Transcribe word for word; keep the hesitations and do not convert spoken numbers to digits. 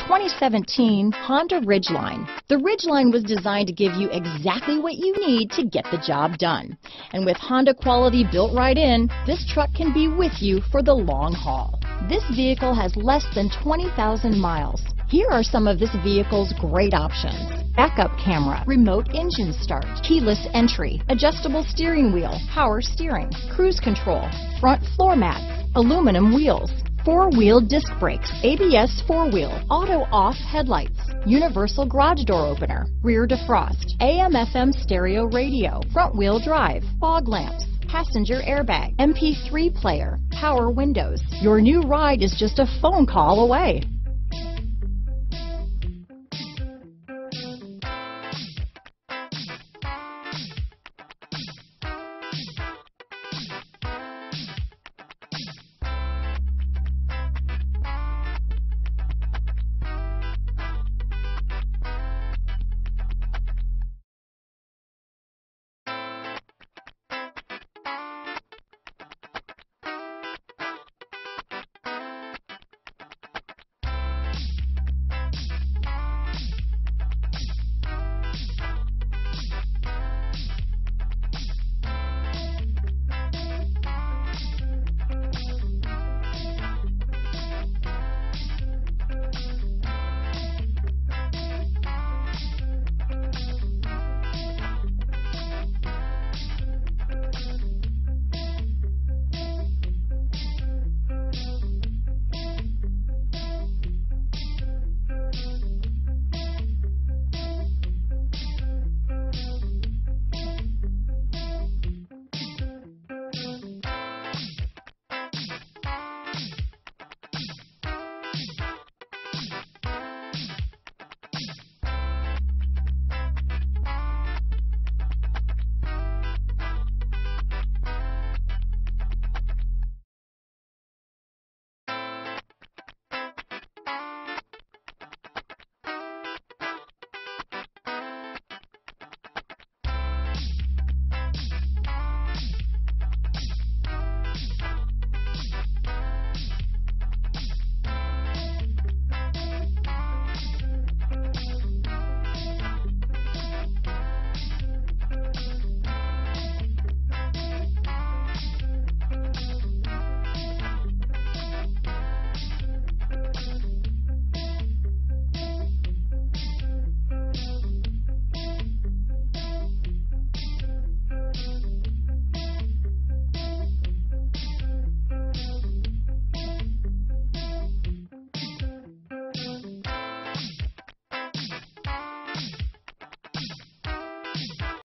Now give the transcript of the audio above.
twenty seventeen Honda Ridgeline. The Ridgeline was designed to give you exactly what you need to get the job done. And with Honda quality built right in, this truck can be with you for the long haul. This vehicle has less than twenty thousand miles. Here are some of this vehicle's great options: backup camera, remote engine start, keyless entry, adjustable steering wheel, power steering, cruise control, front floor mats, aluminum wheels, four-wheel disc brakes, A B S four-wheel, auto-off headlights, universal garage door opener, rear defrost, A M F M stereo radio, front-wheel drive, fog lamps, passenger airbag, M P three player, power windows. Your new ride is just a phone call away.